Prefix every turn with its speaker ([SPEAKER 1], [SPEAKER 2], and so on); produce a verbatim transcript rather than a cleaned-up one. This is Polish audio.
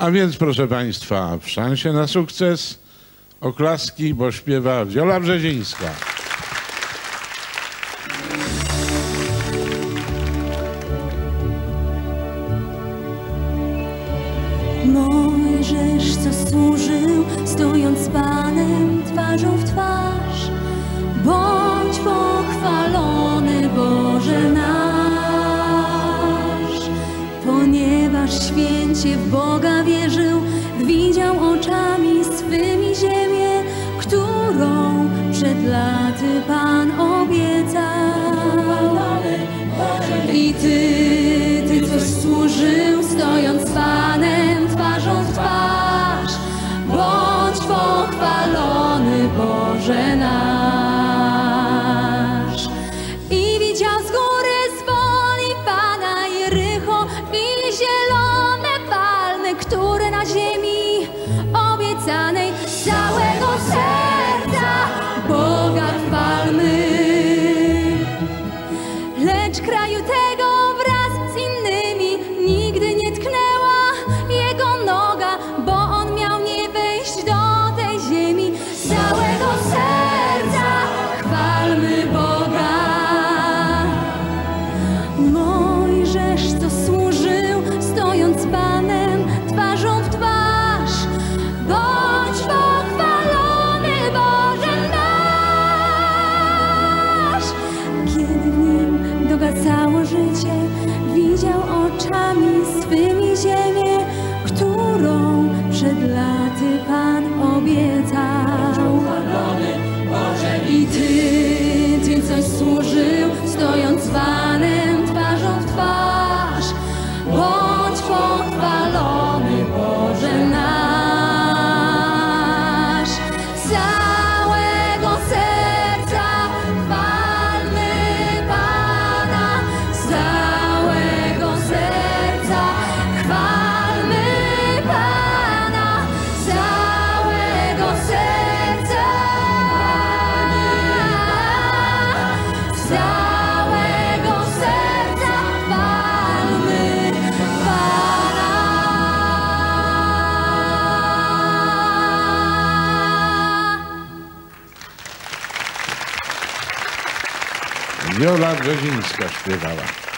[SPEAKER 1] A więc, proszę Państwa, w szansie na sukces oklaski, bo śpiewa Wiola Brzezińska.
[SPEAKER 2] Mojżesz, co służył, stojąc z Panem twarzą w twarz, bądź pochwalony, Boże nasz. Ponieważ święcie w Boga wierzył, widział oczami swymi ziemię, którą przed laty Pan obiecał. I Ty, Ty, co służył, stojąc z Panem twarzą w twarz, bądź pochwalony, Boże nasz. I widział z góry, z woli Pana Jericho i zielone palmy, które na ziemi obiecanej z całego serca Boga chwalmy. Lecz kraju tego wraz z innymi nigdy nie tknęła jego noga, bo on miał nie wejść do tej ziemi. Z całego serca chwalmy Boga. Mojżesz, co służył, stojąc z Panem twarzą w twarz, bądź pochwalony, Boże nasz. Kiedy w nim dogasało życie, widział oczami swymi ziemię, którą przed laty Pan obiecał. I Ty, Ty, coś służył, stojąc z Panem twarzą w twarz, bądź pochwalony, Boże nasz. Z całego serca chwalmy Pana, z całego serca chwalmy Pana, z całego serca, z całego serca chwalmy Pana.
[SPEAKER 1] Wiola Brzezińska śpiewała.